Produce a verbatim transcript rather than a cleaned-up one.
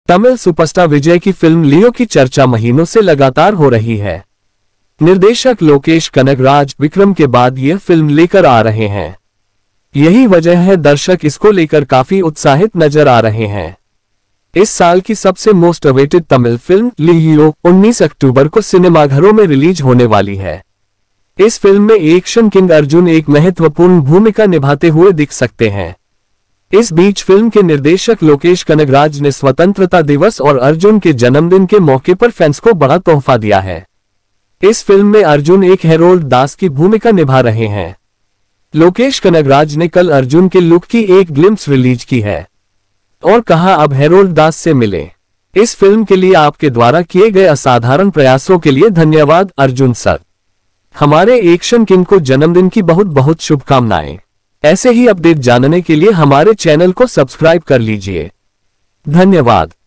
Tamil superstar विजय की film लियो की चर्चा महीनों से लगातार हो रही है। निर्देशक लोकेश कनगराज विक्रम के बाद यह फिल्म लेकर आ रहे हैं। यही वजह है दर्शक इसको लेकर काफी उत्साहित नजर आ रहे हैं। इस साल की सबसे most awaited Tamil film Leo उन्नीस अक्टूबर को सिनेमाघरों में रिलीज होने वाली है। इस फिल्म में एक्शन किंग अर्जुन एक महत्वपूर्ण भूमिका निभाते हुए दिख सकते हैं। इस बीच फिल्म के निर्देशक लोकेश कनगराज ने स्वतंत्रता दिवस और अर्जुन के जन्मदिन के मौके पर फैंस को बड़ा तोहफा दिया है। इस फिल्म में अर्जुन एक हेरोल्ड दास की भूमिका निभा रहे हैं। लोकेश कनगराज ने कल अर्जुन के लुक की एक ग्लिम्प्स रिलीज की है और कहा, अब हेरोल्ड दास से मिले। इस फिल्म के लिए आपके द्वारा किए गए असाधारण प्रयासों के लिए धन्यवाद अर्जुन सर। हमारे एक्शन किंग को जन्मदिन की बहुत बहुत शुभकामनाएं। ऐसे ही अपडेट जानने के लिए हमारे चैनल को सब्सक्राइब कर लीजिए। धन्यवाद।